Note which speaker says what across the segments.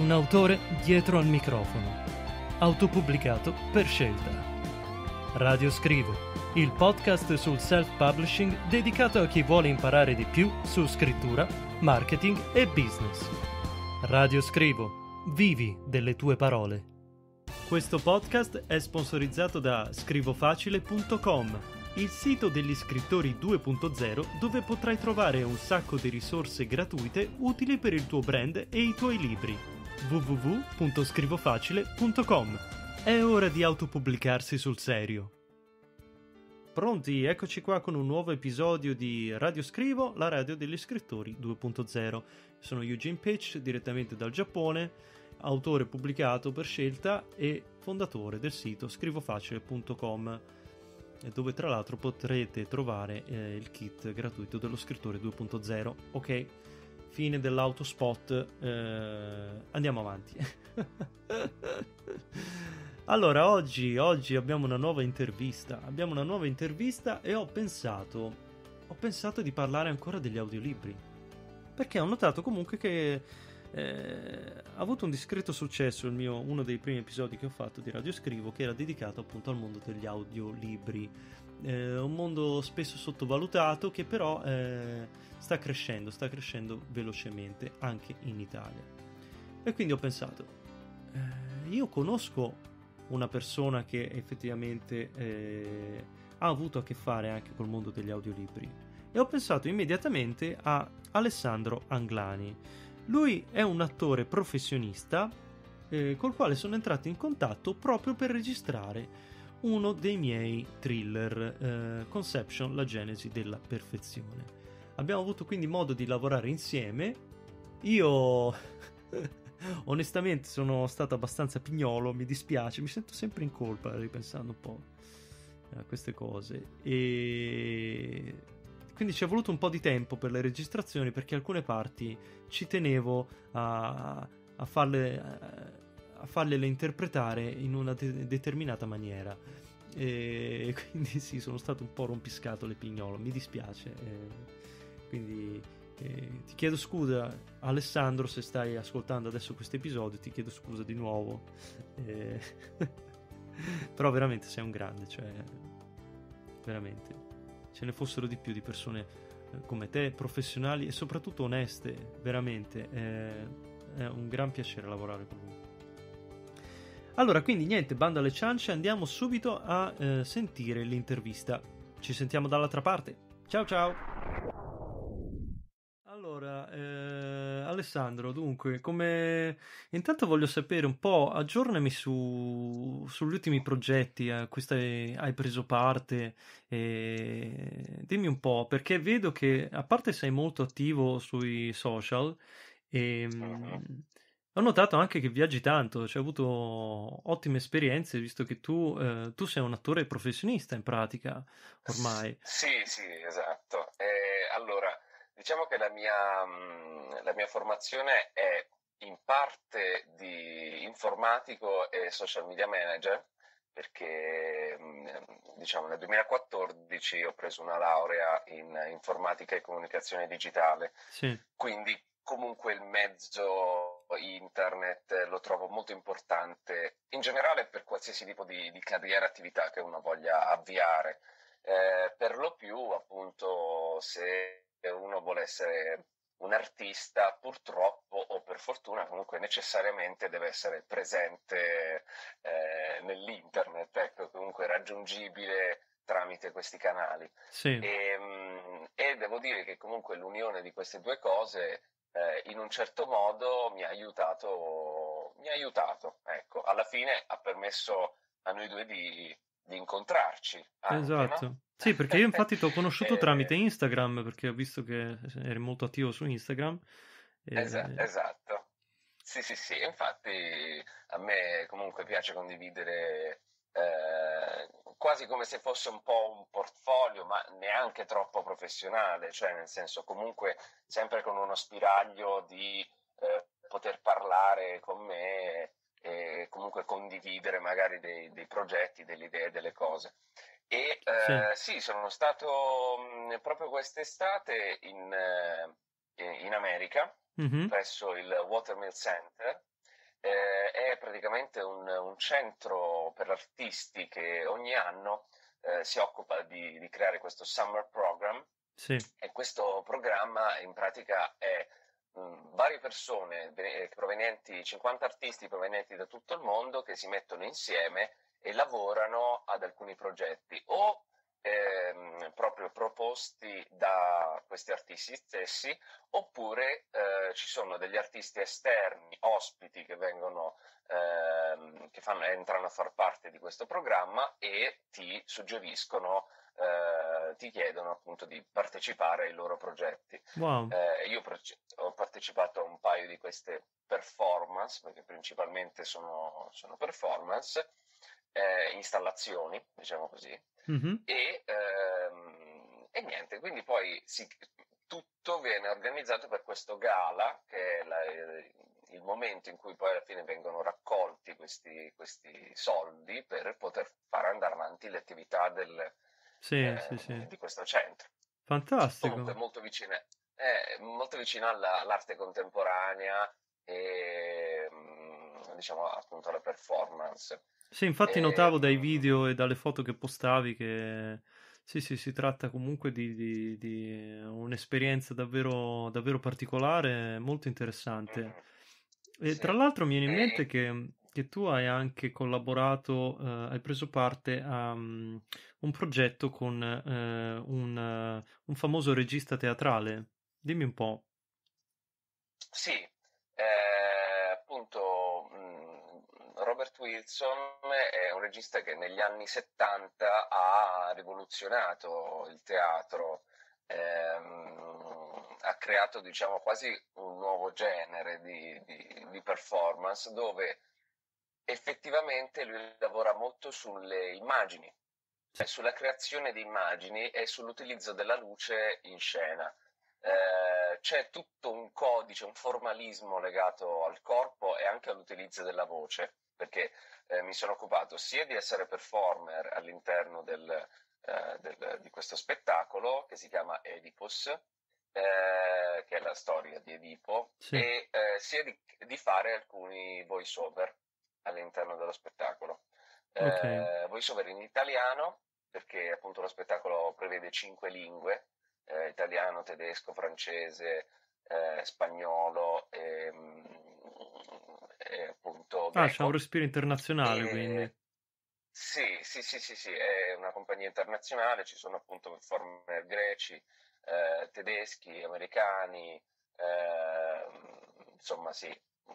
Speaker 1: Un autore dietro al microfono. Autopubblicato per scelta. Radio Scrivo, il podcast sul self-publishing dedicato a chi vuole imparare di più su scrittura, marketing e business. Radio Scrivo, vivi delle tue parole. Questo podcast è sponsorizzato da scrivofacile.com, il sito degli scrittori 2.0 dove potrai trovare un sacco di risorse gratuite utili per il tuo brand e i tuoi libri. www.scrivofacile.com. È ora di autopubblicarsi sul serio. Pronti? Eccoci qua con un nuovo episodio di Radio Scrivo, la radio degli scrittori 2.0. Sono Eugene Page, direttamente dal Giappone, autore pubblicato per scelta e fondatore del sito scrivofacile.com, dove tra l'altro potrete trovare il kit gratuito dello scrittore 2.0. Ok, fine dell'autospot, andiamo avanti. Allora, oggi abbiamo una nuova intervista. E ho pensato di parlare ancora degli audiolibri, perché ho notato comunque che ha avuto un discreto successo uno dei primi episodi che ho fatto di Radio Scrivo, che era dedicato appunto al mondo degli audiolibri, un mondo spesso sottovalutato che però sta crescendo velocemente anche in Italia. E quindi ho pensato, io conosco una persona che effettivamente ha avuto a che fare anche col mondo degli audiolibri, e ho pensato immediatamente a Alessandro Anglani. Lui è un attore professionista col quale sono entrato in contatto proprio per registrare uno dei miei thriller, Conception, la genesi della perfezione. Abbiamo avuto quindi modo di lavorare insieme. Io onestamente sono stato abbastanza pignolo, mi dispiace, mi sento sempre in colpa ripensando un po' a queste cose, e quindi ci è voluto un po' di tempo per le registrazioni, perché alcune parti ci tenevo a farle interpretare in una determinata maniera, e quindi sì, sono stato un po' rompiscatole pignolo, mi dispiace, quindi ti chiedo scusa, Alessandro, se stai ascoltando adesso questo episodio, ti chiedo scusa di nuovo, però veramente sei un grande, cioè veramente ce ne fossero di più di persone come te, professionali e soprattutto oneste, veramente è un gran piacere lavorare con lui. Allora, quindi niente, bando alle ciance, andiamo subito a sentire l'intervista. Ci sentiamo dall'altra parte. Ciao ciao. Allora, Alessandro, dunque, intanto voglio sapere un po', aggiornami sugli ultimi progetti a cui hai preso parte, e dimmi un po', perché vedo che, a parte sei molto attivo sui social, e, ho notato anche che viaggi tanto, cioè hai avuto ottime esperienze, visto che tu sei un attore professionista in pratica, ormai.
Speaker 2: Sì, esatto. Allora, diciamo che la mia formazione è in parte di informatico e social media manager, perché diciamo nel 2014 ho preso una laurea in informatica e comunicazione digitale,
Speaker 1: Sì.
Speaker 2: quindi comunque il mezzo internet lo trovo molto importante in generale per qualsiasi tipo di carriera, attività che uno voglia avviare. Per lo più, appunto, se uno vuole essere un artista, purtroppo o per fortuna, comunque necessariamente deve essere presente nell'internet, ecco, comunque raggiungibile tramite questi canali.
Speaker 1: Sì.
Speaker 2: E devo dire che comunque l'unione di queste due cose in un certo modo mi ha aiutato, ecco, alla fine ha permesso a noi due di incontrarci anche,
Speaker 1: Esatto.
Speaker 2: no?
Speaker 1: Sì, perché io infatti ti ho conosciuto tramite Instagram, perché ho visto che eri molto attivo su Instagram.
Speaker 2: Esatto. Sì, infatti a me comunque piace condividere quasi come se fosse un po' un portfolio, ma neanche troppo professionale, cioè nel senso comunque sempre con uno spiraglio di poter parlare con me e comunque condividere magari dei progetti, delle idee, delle cose. E sì, sono stato proprio quest'estate in America,
Speaker 1: Mhm.
Speaker 2: presso il Watermill Center, è praticamente un centro per artisti che ogni anno si occupa di creare questo summer program.
Speaker 1: Sì.
Speaker 2: E questo programma in pratica è varie persone provenienti, 50 artisti provenienti da tutto il mondo che si mettono insieme e lavorano ad alcuni progetti o proprio proposti da questi artisti stessi, oppure ci sono degli artisti esterni, ospiti che vengono entrano a far parte di questo programma e ti suggeriscono, ti chiedono appunto di partecipare ai loro progetti.
Speaker 1: Wow.
Speaker 2: Io ho partecipato a un paio di queste performance, perché principalmente sono performance, installazioni, diciamo così,
Speaker 1: Mm-hmm.
Speaker 2: e niente, quindi poi tutto viene organizzato per questo gala, che è il momento in cui poi alla fine vengono raccolti questi soldi per poter fare andare avanti le attività
Speaker 1: Sì, sì, sì.
Speaker 2: di questo centro. Comunque
Speaker 1: Fantastico.
Speaker 2: molto vicina all'arte contemporanea e diciamo appunto alla performance.
Speaker 1: Sì, infatti
Speaker 2: E,
Speaker 1: notavo dai video e dalle foto che postavi che sì, sì, si tratta comunque di un'esperienza davvero, davvero particolare, molto interessante. E
Speaker 2: sì.
Speaker 1: tra l'altro mi viene in mente
Speaker 2: E,
Speaker 1: che tu hai anche collaborato, hai preso parte a un progetto con un famoso regista teatrale. Dimmi un po'.
Speaker 2: Sì, appunto Robert Wilson è un regista che negli anni 70 ha rivoluzionato il teatro, ha creato diciamo quasi un nuovo genere di performance dove effettivamente lui lavora molto sulle immagini, sulla creazione di immagini e sull'utilizzo della luce in scena. C'è tutto un codice, un formalismo legato al corpo e anche all'utilizzo della voce, perché mi sono occupato sia di essere performer all'interno di questo spettacolo che si chiama Oedipus, che è la storia di Edipo,
Speaker 1: Sì,
Speaker 2: e sia di fare alcuni voice over all'interno dello spettacolo.
Speaker 1: ok.
Speaker 2: Voice over in italiano, perché appunto lo spettacolo prevede 5 lingue, italiano, tedesco, francese, spagnolo e appunto
Speaker 1: Ah, c'è un
Speaker 2: greco.
Speaker 1: respiro internazionale, quindi.
Speaker 2: E, sì, sì, sì, sì, sì, è una compagnia internazionale, ci sono appunto performer greci, tedeschi, americani, insomma sì,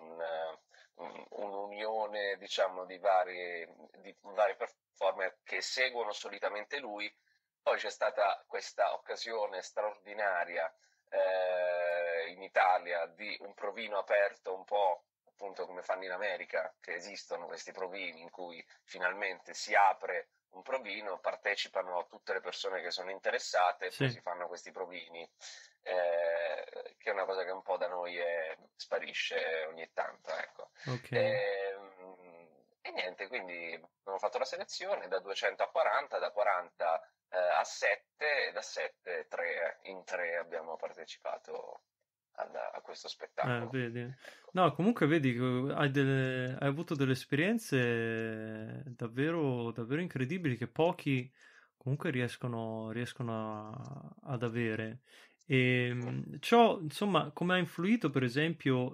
Speaker 2: un'unione diciamo di vari performer che seguono solitamente lui. Poi c'è stata questa occasione straordinaria in Italia di un provino aperto un po' appunto come fanno in America, che esistono questi provini in cui finalmente si apre un provino, partecipano tutte le persone che sono interessate e poi
Speaker 1: Sì,
Speaker 2: si fanno questi provini, che è una cosa che un po' da noi sparisce ogni tanto, ecco.
Speaker 1: ok.
Speaker 2: E niente, quindi abbiamo fatto la selezione da 200 a 40, da 40 a 7 e da 7 in 3 abbiamo partecipato a questo spettacolo.
Speaker 1: Vedi.
Speaker 2: Ecco.
Speaker 1: No, comunque vedi che hai avuto delle esperienze davvero, davvero incredibili che pochi comunque riescono ad avere. E ciò, insomma, come ha influito, per esempio,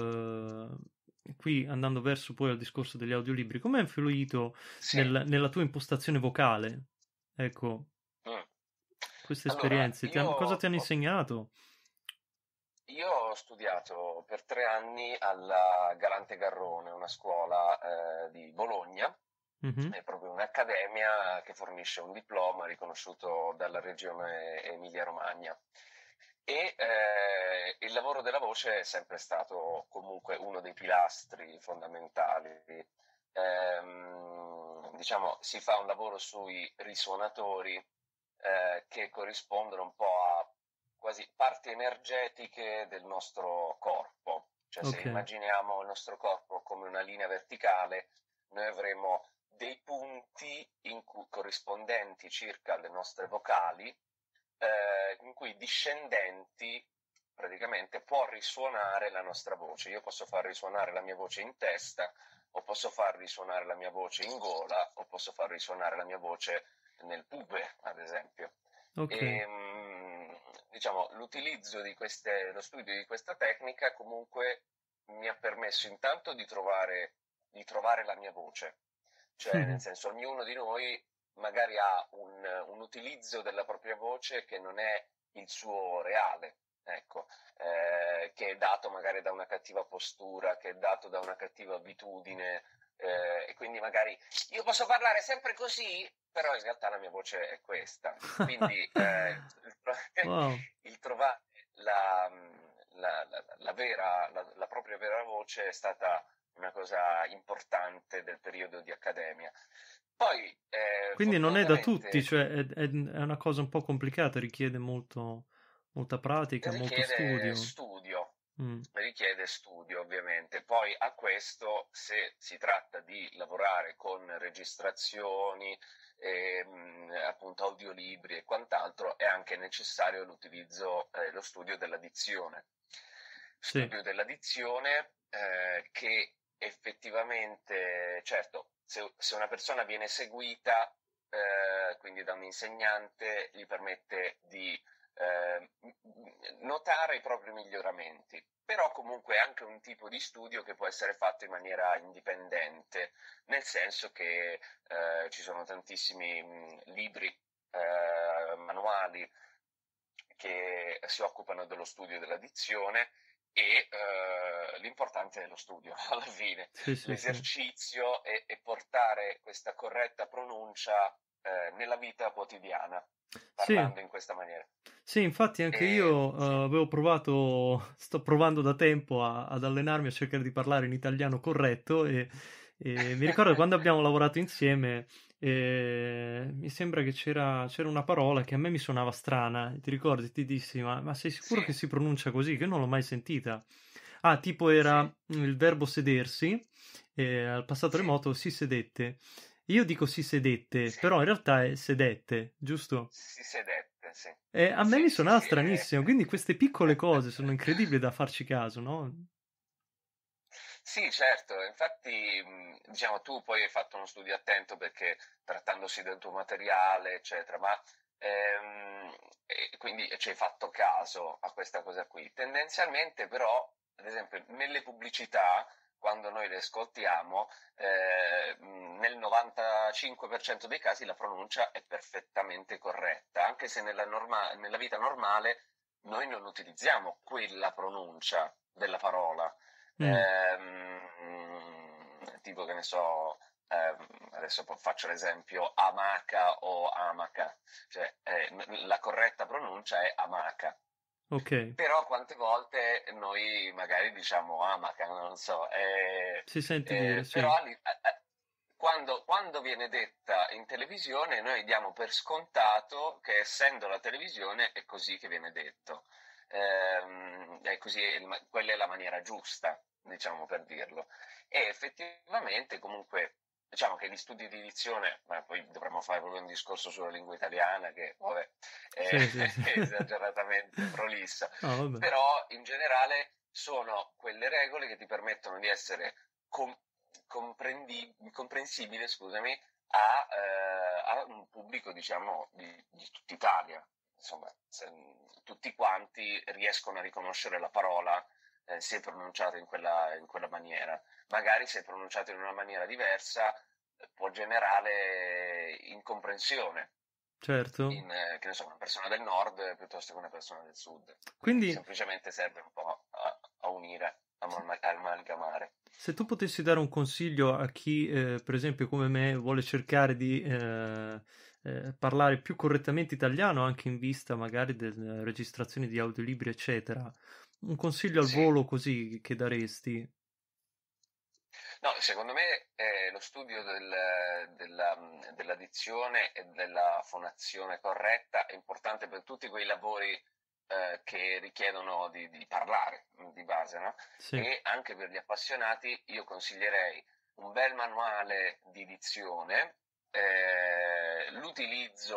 Speaker 1: qui andando verso poi al discorso degli audiolibri, come ha influito
Speaker 2: Sì.
Speaker 1: nella tua impostazione vocale? Ecco,
Speaker 2: Mm.
Speaker 1: queste
Speaker 2: Allora,
Speaker 1: esperienze, cosa ti hanno insegnato?
Speaker 2: io ho studiato per 3 anni alla Galante Garrone, una scuola di Bologna,
Speaker 1: Mhm.
Speaker 2: è proprio un'accademia che fornisce un diploma riconosciuto dalla regione Emilia-Romagna. E il lavoro della voce è sempre stato comunque uno dei pilastri fondamentali. Diciamo, si fa un lavoro sui risuonatori che corrispondono un po' a quasi parti energetiche del nostro corpo. Cioè, se
Speaker 1: Ok,
Speaker 2: immaginiamo il nostro corpo come una linea verticale, noi avremo dei punti corrispondenti circa alle nostre vocali, in cui discendenti praticamente può risuonare la nostra voce. Io posso far risuonare la mia voce in testa, o posso far risuonare la mia voce in gola, o posso far risuonare la mia voce nel pube, ad esempio.
Speaker 1: Ok.
Speaker 2: Diciamo, l'utilizzo lo studio di questa tecnica comunque mi ha permesso intanto di trovare la mia voce, cioè nel senso ognuno di noi magari ha un utilizzo della propria voce che non è il suo reale, ecco, che è dato magari da una cattiva postura, che è dato da una cattiva abitudine, e quindi magari io posso parlare sempre così, però in realtà la mia voce è questa. Quindi
Speaker 1: Wow.
Speaker 2: il trovare la propria vera voce è stata una cosa importante del periodo di accademia. Poi,
Speaker 1: Quindi non è da tutti,
Speaker 2: fortunatamente,
Speaker 1: cioè è una cosa un po' complicata, richiede molta pratica, molto
Speaker 2: richiede
Speaker 1: studio.
Speaker 2: studio,
Speaker 1: Mm.
Speaker 2: richiede studio ovviamente. Poi a questo, se si tratta di lavorare con registrazioni, appunto audiolibri e quant'altro, è anche necessario l'utilizzo, lo studio della dizione.
Speaker 1: Sì,
Speaker 2: Studio della dizione che effettivamente, certo, se una persona viene seguita, quindi da un insegnante, gli permette di notare i propri miglioramenti, però comunque è anche un tipo di studio che può essere fatto in maniera indipendente, nel senso che ci sono tantissimi libri, manuali che si occupano dello studio della dizione e l'importante è lo studio alla fine,
Speaker 1: sì, sì, sì.
Speaker 2: l'esercizio e portare questa corretta pronuncia nella vita quotidiana,
Speaker 1: Sì,
Speaker 2: parlando in questa maniera.
Speaker 1: sì, infatti anche io
Speaker 2: Sì,
Speaker 1: avevo provato, sto provando da tempo ad allenarmi a cercare di parlare in italiano corretto e mi ricordo quando abbiamo lavorato insieme, mi sembra che c'era una parola che a me mi suonava strana, ti ricordi? Ti dissi, ma sei sicuro
Speaker 2: sì,
Speaker 1: che si pronuncia così? Che io non l'ho mai sentita. Ah, tipo
Speaker 2: sì,
Speaker 1: era il verbo sedersi, al passato
Speaker 2: sì,
Speaker 1: remoto si sedette. Io dico si sedette,
Speaker 2: sì,
Speaker 1: però in realtà è sedette, giusto?
Speaker 2: si sedette, sì,
Speaker 1: E a me mi
Speaker 2: sì, sì,
Speaker 1: suonava
Speaker 2: sì.
Speaker 1: stranissimo, quindi queste piccole cose sono incredibili da farci caso, no?
Speaker 2: Sì, certo, infatti, diciamo, tu poi hai fatto uno studio attento perché trattandosi del tuo materiale, eccetera, ma e quindi ci hai fatto caso a questa cosa qui. Tendenzialmente, però, ad esempio, nelle pubblicità, quando noi le ascoltiamo, nel 95% dei casi la pronuncia è perfettamente corretta, anche se nella vita normale noi non utilizziamo quella pronuncia della parola.
Speaker 1: Mm,
Speaker 2: Tipo che ne so, adesso faccio l'esempio amaca o amaca, cioè la corretta pronuncia è amaca.
Speaker 1: ok,
Speaker 2: Però quante volte noi magari diciamo amaca, non so,
Speaker 1: si sente dire, sì.
Speaker 2: però quando viene detta in televisione noi diamo per scontato che essendo la televisione è così che viene detto. È così, quella è la maniera giusta, diciamo per dirlo. E effettivamente comunque diciamo che gli studi di dizione, ma poi dovremmo fare proprio un discorso sulla lingua italiana che vabbè, è,
Speaker 1: Sì, sì, sì.
Speaker 2: è esageratamente prolissa,
Speaker 1: No, vabbè.
Speaker 2: però in generale sono quelle regole che ti permettono di essere comprensibile, scusami, a un pubblico, diciamo, di tutta Italia. Insomma, tutti quanti riescono a riconoscere la parola se pronunciata in quella maniera. Magari se pronunciato in una maniera diversa può generare incomprensione
Speaker 1: Certo.
Speaker 2: in, che ne so, una persona del nord piuttosto che una persona del sud. Quindi
Speaker 1: Quindi,
Speaker 2: semplicemente serve un po' a unire, a amalgamare.
Speaker 1: se tu potessi dare un consiglio a chi, per esempio, come me, vuole cercare di parlare più correttamente italiano, anche in vista magari delle registrazioni di audiolibri, eccetera, un consiglio al
Speaker 2: Sì.
Speaker 1: volo così che daresti?
Speaker 2: No, secondo me lo studio della dizione e della fonazione corretta è importante per tutti quei lavori che richiedono di parlare di base, no?
Speaker 1: Sì,
Speaker 2: E anche per gli appassionati io consiglierei un bel manuale di dizione, l'utilizzo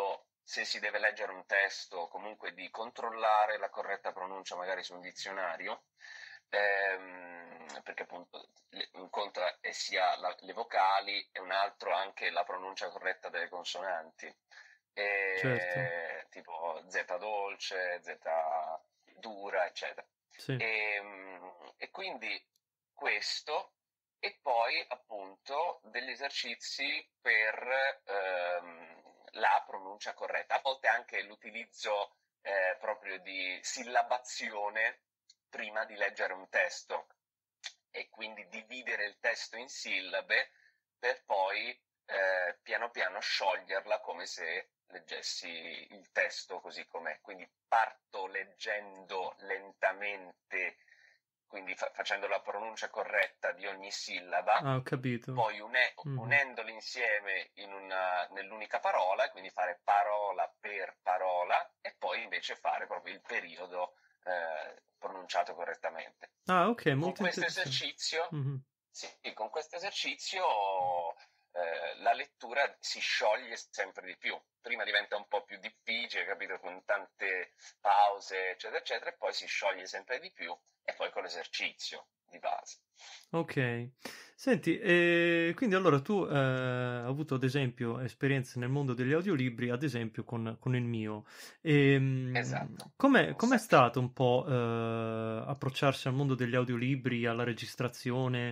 Speaker 2: se si deve leggere un testo, comunque di controllare la corretta pronuncia magari su un dizionario, perché appunto un conto è sia le vocali e un altro anche la pronuncia corretta delle consonanti,
Speaker 1: Certo.
Speaker 2: tipo Z dolce, Z dura, eccetera.
Speaker 1: Sì.
Speaker 2: E quindi questo, e poi appunto degli esercizi per la pronuncia corretta, a volte anche l'utilizzo proprio di sillabazione prima di leggere un testo, e quindi dividere il testo in sillabe per poi piano piano scioglierla come se leggessi il testo così com'è. Quindi parto leggendo lentamente, quindi facendo la pronuncia corretta di ogni sillaba,
Speaker 1: Ah, ho capito.
Speaker 2: poi unendoli insieme nell'unica parola, quindi fare parola per parola, e poi invece fare proprio il periodo pronunciato correttamente.
Speaker 1: Ah, ok,
Speaker 2: Con
Speaker 1: molto
Speaker 2: questo
Speaker 1: interessante.
Speaker 2: esercizio,
Speaker 1: Mhm.
Speaker 2: sì, con questo esercizio la lettura si scioglie sempre di più. Prima diventa un po' più difficile, capito, con tante pause, eccetera, eccetera, e poi si scioglie sempre di più, e poi con l'esercizio di base.
Speaker 1: Ok, senti, quindi allora tu hai avuto ad esempio esperienze nel mondo degli audiolibri, ad esempio con il mio.
Speaker 2: Esatto.
Speaker 1: Com'è stato un po' approcciarsi al mondo degli audiolibri, alla registrazione,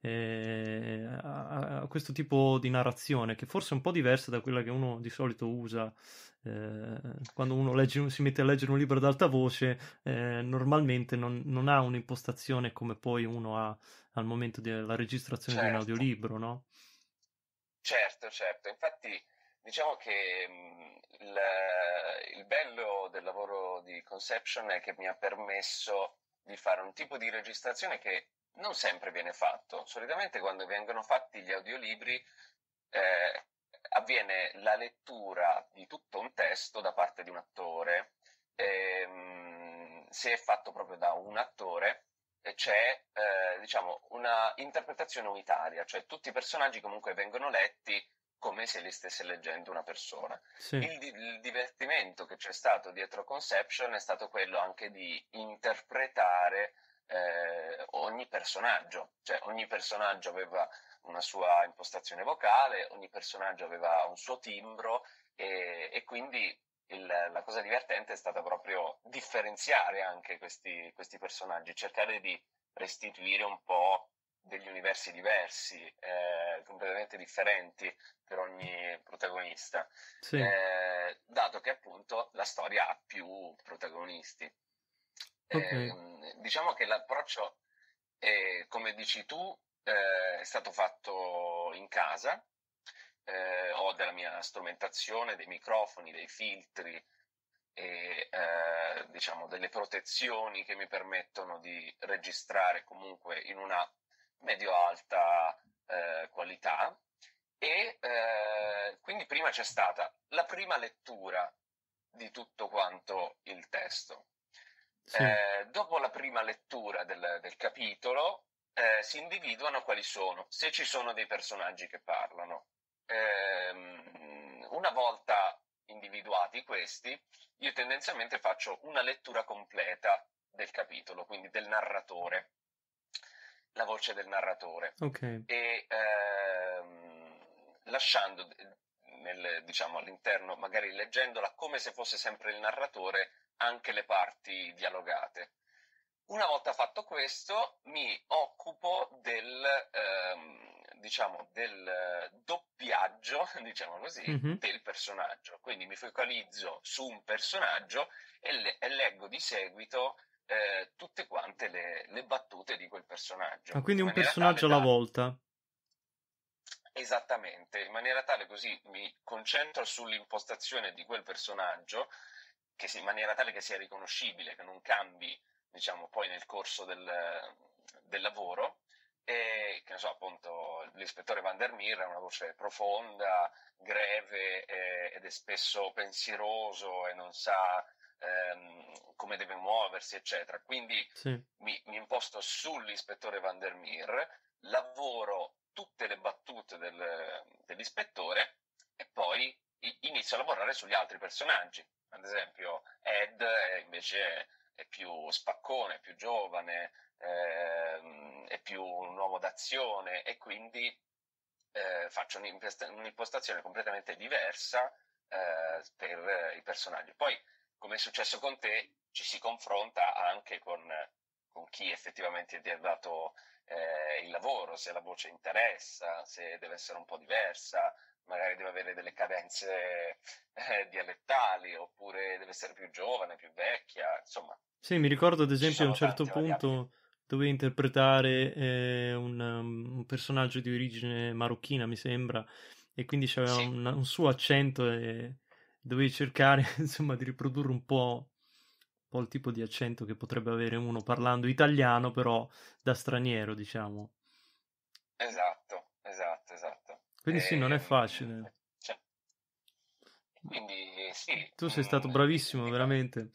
Speaker 1: a questo tipo di narrazione, che forse è un po' diversa da quella che uno di solito usa quando uno si mette a leggere un libro ad alta voce, normalmente non ha un'impostazione come poi uno ha al momento della registrazione di un
Speaker 2: Certo.
Speaker 1: audiolibro, no?
Speaker 2: Certo, certo. Infatti, diciamo che il bello del lavoro di Conception è che mi ha permesso di fare un tipo di registrazione che non sempre viene fatto. Solitamente quando vengono fatti gli audiolibri avviene la lettura di tutto un testo da parte di un attore. Se è fatto proprio da un attore, c'è diciamo una interpretazione unitaria, cioè tutti i personaggi comunque vengono letti come se li stesse leggendo una persona.
Speaker 1: Sì,
Speaker 2: Il divertimento che c'è stato dietro Conception è stato quello anche di interpretare ogni personaggio, cioè ogni personaggio aveva una sua impostazione vocale, ogni personaggio aveva un suo timbro, e quindi la cosa divertente è stata proprio differenziare anche questi personaggi, cercare di restituire un po' degli universi diversi, completamente differenti per ogni protagonista,
Speaker 1: sì,
Speaker 2: dato che appunto la storia ha più protagonisti.
Speaker 1: ok,
Speaker 2: Diciamo che l'approccio, come dici tu, è stato fatto in casa. Ho della mia strumentazione, dei microfoni, dei filtri e diciamo delle protezioni che mi permettono di registrare comunque in una medio-alta qualità, e quindi prima c'è stata la prima lettura di tutto quanto il testo.
Speaker 1: sì,
Speaker 2: Dopo la prima lettura del capitolo si individuano quali sono, se ci sono dei personaggi che parlano. Una volta individuati questi, io tendenzialmente faccio una lettura completa del capitolo, quindi del narratore, la voce del narratore,
Speaker 1: ok.
Speaker 2: e lasciando diciamo, all'interno, magari leggendola come se fosse sempre il narratore, anche le parti dialogate. Una volta fatto questo, mi occupo diciamo, del doppiaggio, diciamo così,
Speaker 1: Mhm.
Speaker 2: del personaggio. Quindi mi focalizzo su un personaggio e leggo di seguito tutte quante le battute di quel
Speaker 1: Ah,
Speaker 2: personaggio,
Speaker 1: quindi
Speaker 2: in
Speaker 1: un
Speaker 2: maniera tale
Speaker 1: personaggio alla
Speaker 2: da...
Speaker 1: volta.
Speaker 2: Esattamente, in maniera tale così mi concentro sull'impostazione di quel personaggio, in maniera tale che sia riconoscibile, che non cambi, diciamo, poi nel corso del lavoro, e che ne so, appunto, l'ispettore Van der Meer ha una voce profonda, greve, ed è spesso pensieroso e non sa come deve muoversi, eccetera. Quindi
Speaker 1: Sì,
Speaker 2: mi imposto sull'ispettore Van der Meer, lavoro tutte le battute dell'ispettore, e poi inizio a lavorare sugli altri personaggi. Ad esempio, Ed invece è più spaccone, è più giovane, è più un uomo d'azione, e quindi faccio un'impostazione completamente diversa per i personaggi. Poi, come è successo con te, ci si confronta anche con chi effettivamente ti ha dato il lavoro, se la voce interessa, se deve essere un po' diversa, magari deve avere delle cadenze dialettali, oppure deve essere più giovane, più vecchia, insomma.
Speaker 1: Sì, mi ricordo ad
Speaker 2: Ci
Speaker 1: esempio a un
Speaker 2: sono
Speaker 1: certo
Speaker 2: tante variabili.
Speaker 1: punto dovevi interpretare un personaggio di origine marocchina, mi sembra, e quindi c'aveva
Speaker 2: Sì,
Speaker 1: un suo accento e dovevi cercare, insomma, di riprodurre un po' il tipo di accento che potrebbe avere uno parlando italiano, però da straniero, diciamo.
Speaker 2: esatto, esatto, esatto.
Speaker 1: Quindi sì, non è facile.
Speaker 2: Cioè, quindi sì,
Speaker 1: Tu sei stato bravissimo,
Speaker 2: dico,
Speaker 1: veramente.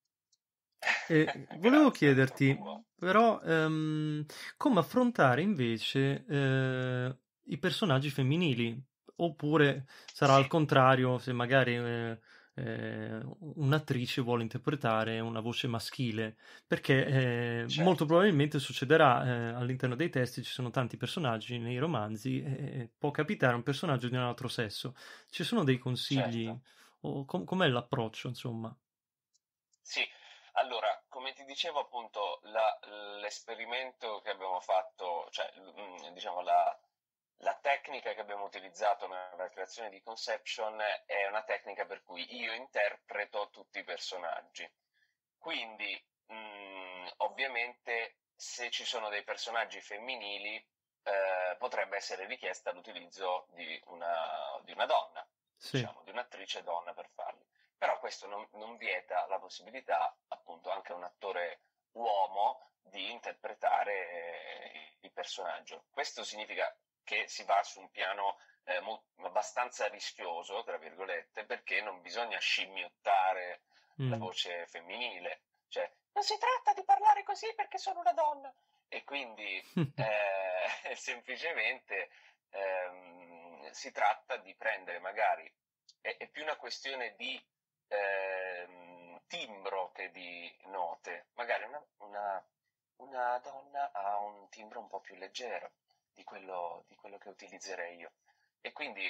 Speaker 1: E volevo
Speaker 2: grazie, non troppo
Speaker 1: chiederti,
Speaker 2: buono.
Speaker 1: però, come affrontare invece i personaggi femminili? Oppure sarà
Speaker 2: Sì,
Speaker 1: al contrario, se magari un'attrice vuole interpretare una voce maschile, perché molto
Speaker 2: certo,
Speaker 1: probabilmente succederà all'interno dei testi, ci sono tanti personaggi nei romanzi, e può capitare un personaggio di un altro sesso. Ci sono dei consigli?
Speaker 2: certo.
Speaker 1: O com'è l'approccio, insomma?
Speaker 2: Sì, allora, come ti dicevo appunto, l'esperimento che abbiamo fatto, cioè diciamo la tecnica che abbiamo utilizzato nella creazione di Conception è una tecnica per cui io interpreto tutti i personaggi. Quindi, ovviamente, se ci sono dei personaggi femminili, potrebbe essere richiesta l'utilizzo di una donna,
Speaker 1: Sì,
Speaker 2: diciamo, di un'attrice donna per farli. Però questo non vieta la possibilità, appunto, anche a un attore uomo di interpretare il personaggio. Questo significa che si va su un piano abbastanza rischioso, tra virgolette, perché non bisogna scimmiottare la
Speaker 1: mm.
Speaker 2: voce femminile. Cioè, non si tratta di parlare così perché sono una donna. E quindi semplicemente si tratta di prendere magari, è più una questione di timbro che di note. Magari una donna ha un timbro un po' più leggero di quello che utilizzerei io. E quindi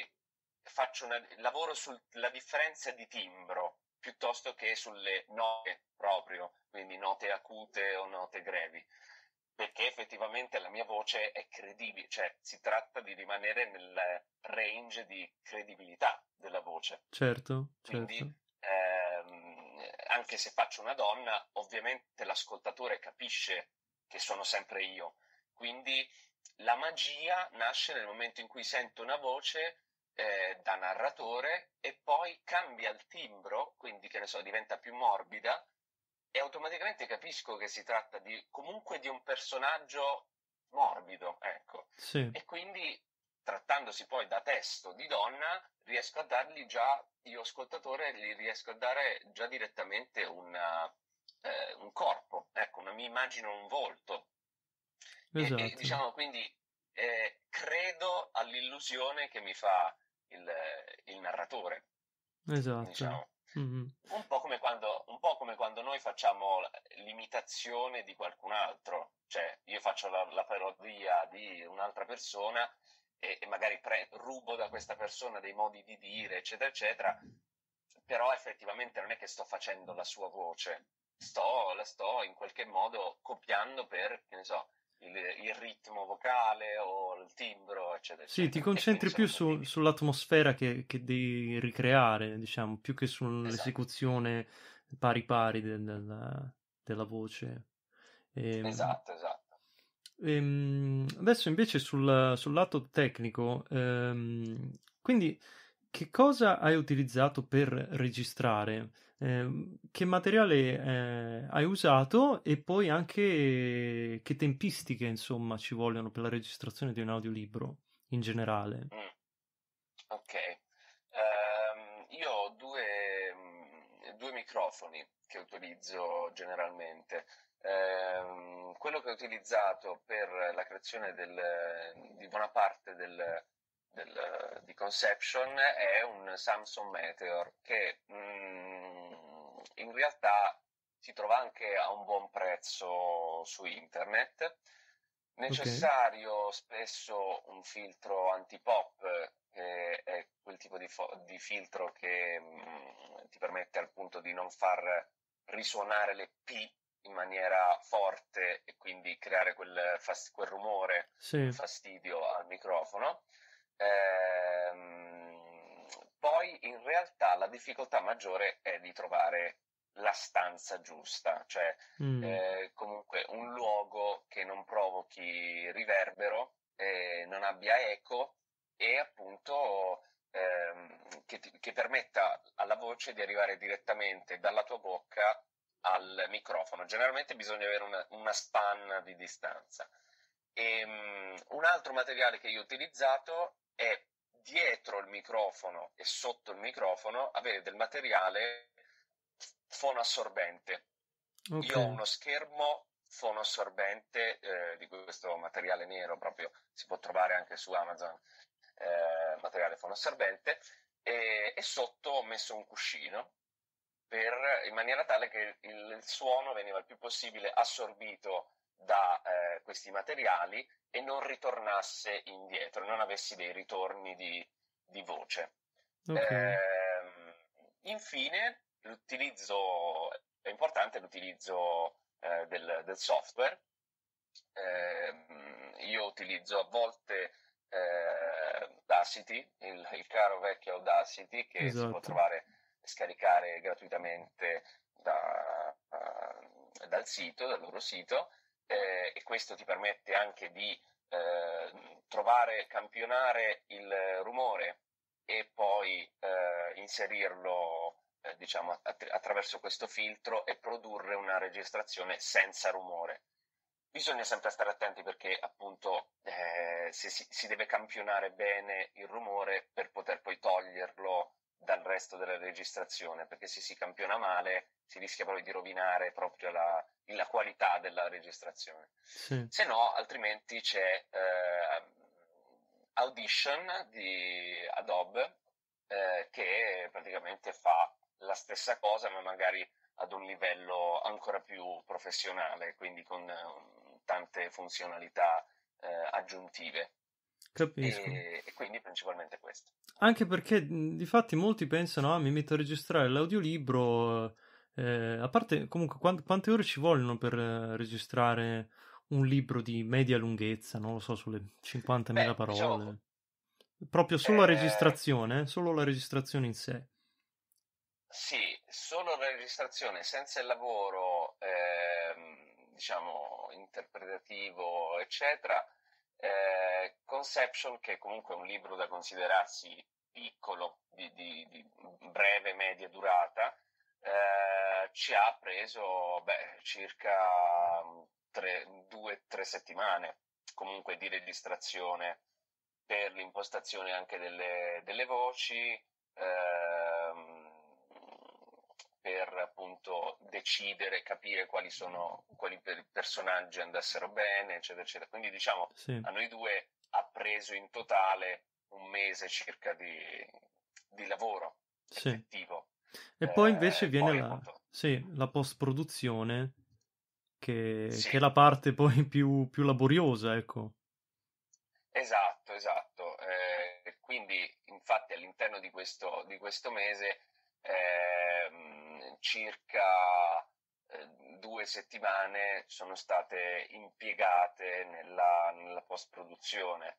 Speaker 2: lavoro sulla differenza di timbro piuttosto che sulle note proprio, quindi note acute o note grevi, perché effettivamente la mia voce è credibile, cioè si tratta di rimanere nel range di credibilità della voce.
Speaker 1: Certo,
Speaker 2: Quindi
Speaker 1: certo.
Speaker 2: anche se faccio una donna, ovviamente l'ascoltatore capisce che sono sempre io. Quindi la magia nasce nel momento in cui sento una voce da narratore e poi cambia il timbro, quindi che ne so, diventa più morbida, e automaticamente capisco che si tratta comunque di un personaggio morbido, ecco.
Speaker 1: Sì,
Speaker 2: E quindi, trattandosi poi da testo di donna, riesco a dargli già, io ascoltatore, gli riesco a dare già direttamente un corpo, ecco, mi immagino un volto. E
Speaker 1: esatto,
Speaker 2: diciamo quindi credo all'illusione che mi fa il narratore,
Speaker 1: esatto.
Speaker 2: diciamo.
Speaker 1: Mhm.
Speaker 2: Un po' come quando noi facciamo l'imitazione di qualcun altro, cioè io faccio la parodia di un'altra persona e magari rubo da questa persona dei modi di dire, eccetera, eccetera, però effettivamente non è che sto facendo la sua voce, la sto in qualche modo copiando per, che ne so, il ritmo vocale o il timbro, eccetera,
Speaker 1: Sì, ti
Speaker 2: eccetera, e quindi
Speaker 1: concentri più
Speaker 2: sono credibili.
Speaker 1: sull'atmosfera che devi ricreare, diciamo, più che
Speaker 2: Esatto,
Speaker 1: sull'esecuzione pari pari della voce. Ehm,
Speaker 2: esatto, esatto.
Speaker 1: Adesso invece sul lato tecnico, quindi che cosa hai utilizzato per registrare? Che materiale hai usato e poi anche che tempistiche, insomma, ci vogliono per la registrazione di un audiolibro in generale?
Speaker 2: Mm. Ok, io ho due microfoni che utilizzo generalmente. Quello che ho utilizzato per la creazione di buona parte di Conception è un Samsung Meteor che in realtà si trova anche a un buon prezzo su internet. Necessario spesso un filtro anti-pop, che è quel tipo di filtro che ti permette appunto di non far risuonare le P in maniera forte e quindi creare quel rumore, quel fastidio al microfono. Poi in realtà la difficoltà maggiore è di trovare la stanza giusta, cioè comunque un luogo che non provochi riverbero, non abbia eco e appunto che permetta alla voce di arrivare direttamente dalla tua bocca al microfono. Generalmente bisogna avere una spanna di distanza. Un altro materiale che io ho utilizzato è dietro il microfono e sotto il microfono avere del materiale fonoassorbente. Io ho uno schermo fonoassorbente di questo materiale nero, proprio si può trovare anche su Amazon, materiale fonoassorbente, e sotto ho messo un cuscino in maniera tale che il suono veniva il più possibile assorbito da questi materiali e non ritornasse indietro, non avessi dei ritorni di voce. Infine, è importante l'utilizzo del software. Io utilizzo a volte Audacity, il caro vecchio Audacity, che si può trovare e scaricare gratuitamente dal loro sito, e questo ti permette anche di campionare il rumore e poi inserirlo diciamo attraverso questo filtro e produrre una registrazione senza rumore. Bisogna sempre stare attenti perché appunto si deve campionare bene il rumore per poter poi toglierlo dal resto della registrazione, perché se si campiona male si rischia proprio di rovinare proprio la qualità della registrazione. Se no, altrimenti c'è Audition di Adobe che praticamente fa la stessa cosa ma magari ad un livello ancora più professionale, quindi con tante funzionalità aggiuntive.
Speaker 1: Capisco.
Speaker 2: E quindi principalmente questo.
Speaker 1: Anche perché difatti molti pensano, mi metto a registrare l'audiolibro, a parte comunque quante ore ci vogliono per registrare un libro di media lunghezza, non lo so, sulle 50.000 parole.
Speaker 2: Diciamo,
Speaker 1: proprio solo solo la registrazione in sé.
Speaker 2: Sì, solo la registrazione senza il lavoro, diciamo, interpretativo, eccetera. Conception, che comunque è un libro da considerarsi piccolo, di breve, media durata, ci ha preso circa 2-3 settimane comunque di registrazione per l'impostazione anche delle voci, per appunto decidere, capire quali personaggi andassero bene, eccetera, eccetera. Quindi diciamo a noi due ha preso in totale un mese circa di lavoro effettivo.
Speaker 1: E poi invece viene la post-produzione, che è la parte poi più laboriosa, ecco.
Speaker 2: Esatto. Quindi infatti all'interno di questo mese circa 2 settimane sono state impiegate nella post-produzione.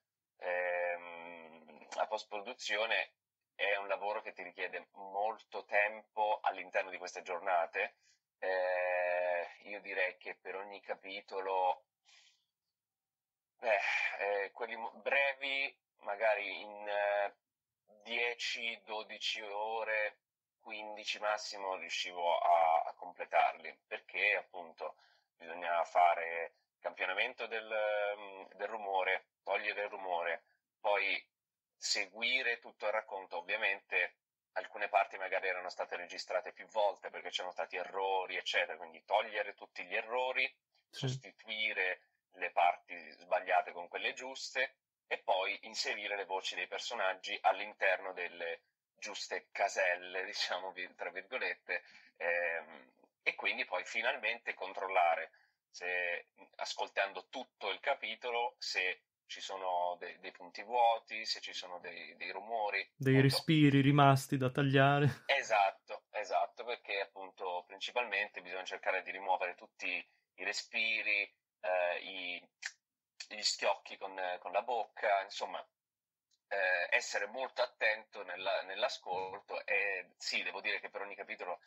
Speaker 2: La post-produzione è un lavoro che ti richiede molto tempo all'interno di queste giornate. Io direi che per ogni capitolo, quelli brevi, magari in 10-12 ore, 15 massimo, riuscivo a completarli, perché appunto bisogna fare campionamento del rumore, togliere il rumore, poi seguire tutto il racconto. Ovviamente alcune parti magari erano state registrate più volte perché c'erano stati errori, eccetera, quindi togliere tutti gli errori, sostituire le parti sbagliate con quelle giuste e poi inserire le voci dei personaggi all'interno delle giuste caselle, diciamo, tra virgolette, e quindi poi finalmente controllare, se ascoltando tutto il capitolo, se ci sono dei punti vuoti, se ci sono dei rumori.
Speaker 1: Dei
Speaker 2: appunto.
Speaker 1: respiri rimasti da tagliare.
Speaker 2: Esatto, perché appunto principalmente bisogna cercare di rimuovere tutti i respiri, gli schiocchi con la bocca, insomma, essere molto attento nell'ascolto. E sì, devo dire che per ogni capitolo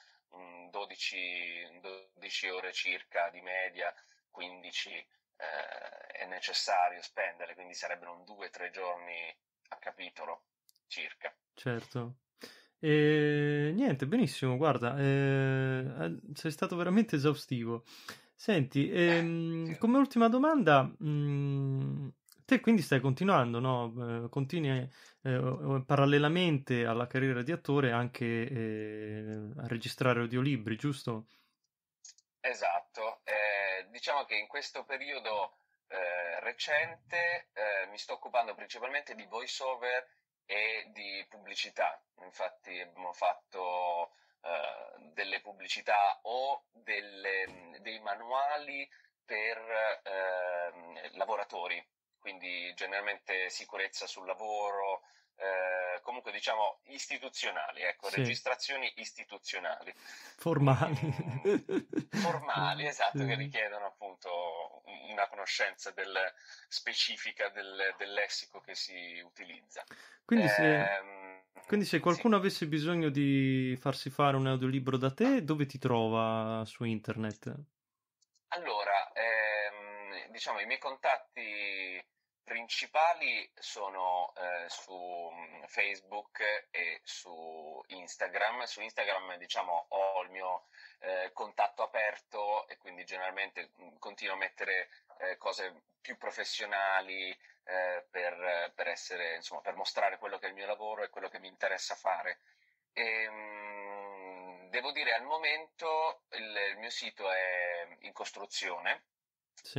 Speaker 2: 12 ore circa di media, 15 è necessario spendere, quindi sarebbero 2-3 giorni a capitolo circa.
Speaker 1: Certo. E niente, benissimo, guarda, sei stato veramente esaustivo. Senti,
Speaker 2: Sì.
Speaker 1: come ultima domanda, te quindi stai continuando, no? Continui parallelamente alla carriera di attore anche a registrare audiolibri, giusto?
Speaker 2: Esatto, diciamo che in questo periodo recente mi sto occupando principalmente di voice-over e di pubblicità. Infatti abbiamo fatto delle pubblicità o dei manuali per lavoratori, quindi generalmente sicurezza sul lavoro, comunque diciamo istituzionali, ecco,
Speaker 1: Sì,
Speaker 2: registrazioni istituzionali.
Speaker 1: formali.
Speaker 2: Formali, esatto, che
Speaker 1: Sì.
Speaker 2: richiedono appunto una conoscenza specifica del lessico che si utilizza.
Speaker 1: Quindi se
Speaker 2: Sì.
Speaker 1: qualcuno avesse bisogno di farsi fare un audiolibro da te, dove ti trova su internet?
Speaker 2: Allora, diciamo, i miei contatti principali sono su Facebook e su Instagram. Su Instagram, diciamo, ho il mio contatto aperto e quindi generalmente continuo a mettere cose più professionali per essere, insomma, per mostrare quello che è il mio lavoro e quello che mi interessa fare. Devo dire, al momento il mio sito è in costruzione,
Speaker 1: Sì.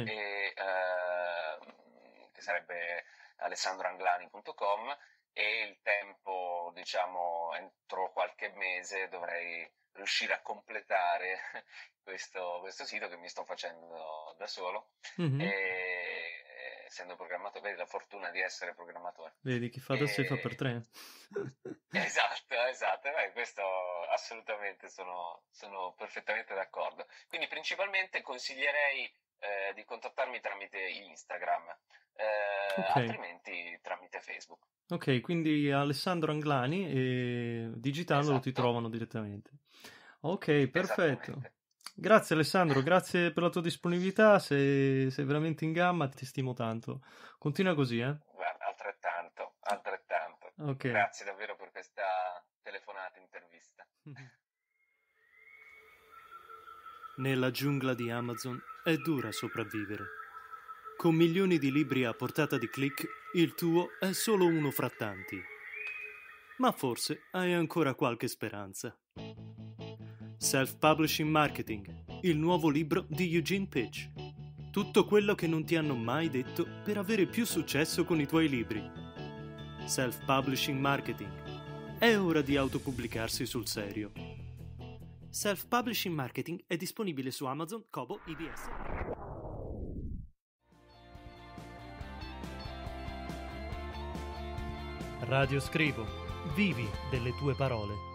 Speaker 2: che sarebbe alessandroanglani.com, e il tempo, diciamo, entro qualche mese dovrei riuscire a completare questo sito che mi sto facendo da solo,
Speaker 1: Mhm.
Speaker 2: e essendo programmatore, vedi la fortuna di essere programmatore.
Speaker 1: Vedi, chi fa da sé fa per tre.
Speaker 2: Esatto, questo assolutamente sono perfettamente d'accordo. Quindi principalmente consiglierei di contattarmi tramite Instagram,
Speaker 1: Ok,
Speaker 2: altrimenti tramite Facebook.
Speaker 1: ok, quindi Alessandro Anglani e digitandolo ti
Speaker 2: Esatto,
Speaker 1: trovano direttamente. Ok, perfetto.
Speaker 2: esattamente.
Speaker 1: Grazie Alessandro, grazie per la tua disponibilità, sei veramente in gamba, ti stimo tanto. Continua così, eh?
Speaker 2: Guarda, altrettanto.
Speaker 1: Ok.
Speaker 2: Grazie davvero per questa telefonata intervista.
Speaker 1: Nella giungla di Amazon è dura sopravvivere. Con milioni di libri a portata di click, il tuo è solo uno fra tanti. Ma forse hai ancora qualche speranza. Self-Publishing Marketing, il nuovo libro di Eugene Pitch. Tutto quello che non ti hanno mai detto per avere più successo con i tuoi libri. Self-Publishing Marketing. È ora di autopubblicarsi sul serio. Self-Publishing Marketing è disponibile su Amazon, Kobo, IBS. Radio Scrivo. Vivi delle tue parole.